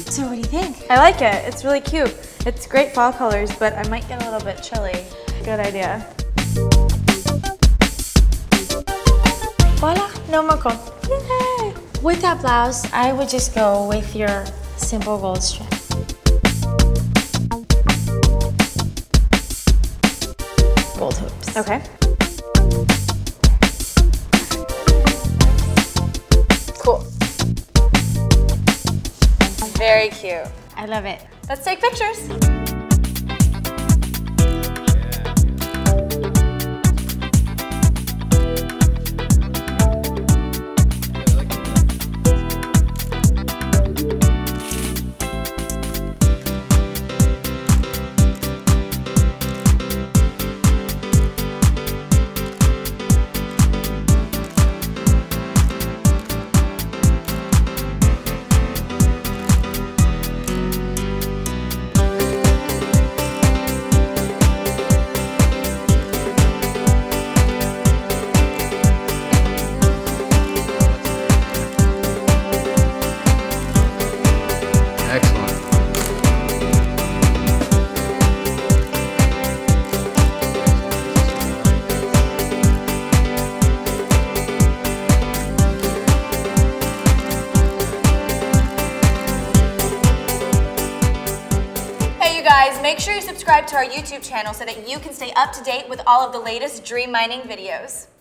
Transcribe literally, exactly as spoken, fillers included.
So what do you think? I like it. It's really cute. It's great fall colors, but I might get a little bit chilly. Good idea. Voila, no moco. Yay! With that blouse, I would just go with your simple gold strap. Gold hoops. Okay. Cool. Very cute. I love it. Let's take pictures. Guys, make sure you subscribe to our YouTube channel so that you can stay up to date with all of the latest Dream Mining videos.